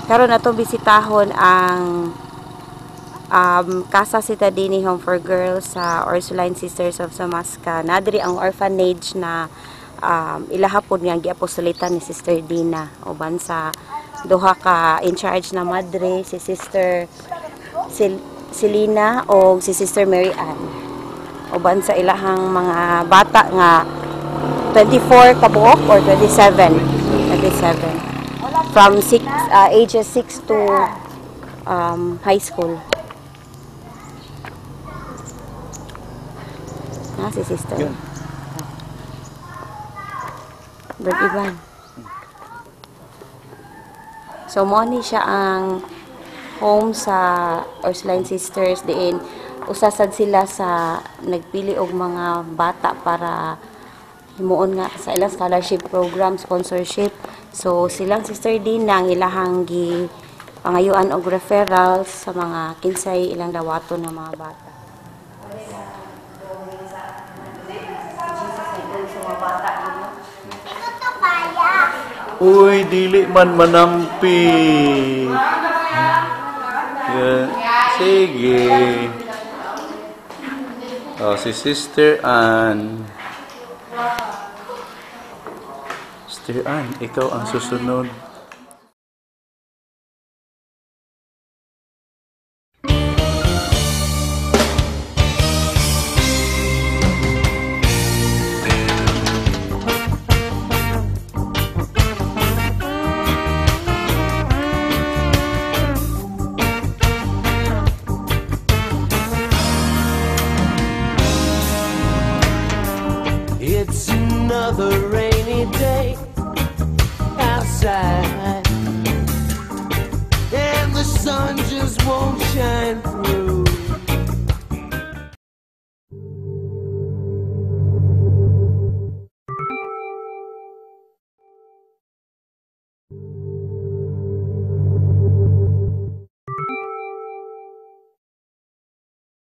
Karon na to bisitahon ang Casa Cittadini Home for Girls sa Ursuline Sisters of Samasca. Nadiri ang orphanage na ilahapon nga giapostolitan ni Sister Dina uban sa duha ka in charge na madre, si Sister Selina o si Sister Mary Ann. Uban sa ilahang mga bata nga 24 kabuok or 27 from ages 6 to high school. Si Sister Brad Ivan. So mo ni siya ang home sa Ursuline Sisters, diin usasad sila sa nagpili og mga bata para himuon nga sa ilang scholarship program, sponsorship. So silang Sister Dina ang ilahang gi pangayuan og referrals sa mga kinsay ilang dawaton ng mga bata. Uy, dili man manampi. Yeah. Sige. Oh, si Sister Ann. Sister Ann, ikaw ang susunod. It's another rainy day outside.